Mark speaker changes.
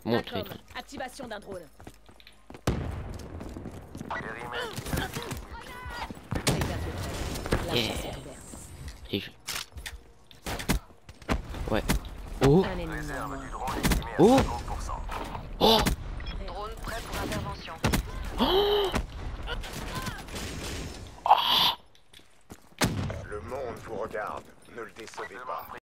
Speaker 1: Montre.
Speaker 2: Activation d'un drone. La
Speaker 1: Yeah.
Speaker 2: chasse est ouverte.
Speaker 1: Et je... Ouais. Oh.
Speaker 2: Un ennemi en moins.
Speaker 1: Oh. Oh.
Speaker 3: Drone prêt pour intervention.
Speaker 1: Oh.
Speaker 4: Le monde vous regarde. Ne le décevez pas.